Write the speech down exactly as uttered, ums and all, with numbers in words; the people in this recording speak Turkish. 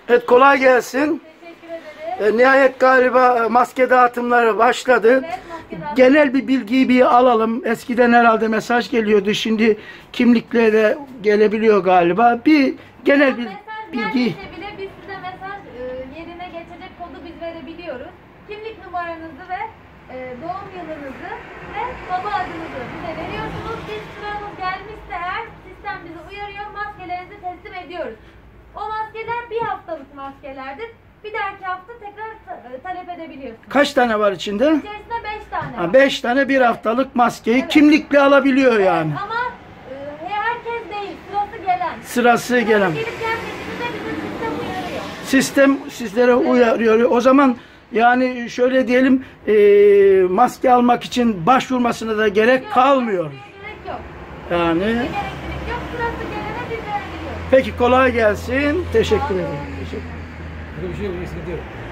Evet, kolay gelsin. Teşekkür ederim. E, nihayet galiba maske dağıtımları başladı. Evet, maske dağıtım. Genel bir bilgiyi bir alalım. Eskiden herhalde mesaj geliyordu. Şimdi kimlikle de gelebiliyor galiba. Bir genel bir Mesaj bilgi. gelmese bile biz size mesaj e, yerine geçecek kodu biz verebiliyoruz. Kimlik numaranızı ve e, doğum yılınızı ve baba adınızı bize veriyorsunuz. Biz sıranız gelmişse eğer sistem bizi uyarıyor, maskelerinizi teslim ediyoruz. O maskeler bir haftalık maskelerdir. Bir dahaki hafta tekrar ta- e, talep edebiliyorsunuz. Kaç tane var içinde? İçerisinde beş tane var. Ha, beş tane bir haftalık maskeyi Evet. kimlikle alabiliyor Evet, yani. ama e, herkes değil, sırası gelen. Sırası gelen. Gelip gelmediğinizde bizim sistem uyarıyor. Sistem sizlere uyarıyor. O zaman yani şöyle diyelim, e, maske almak için başvurmasına da gerek Yok, kalmıyor. Gerek yok. Yani Bir gereklilik yok. Sırası gelene biz verebiliyoruz. peki, kolay gelsin. Teşekkür Sağ olun. ederim. Teşekkür Böyle bir şey yok, sıkıntı yok.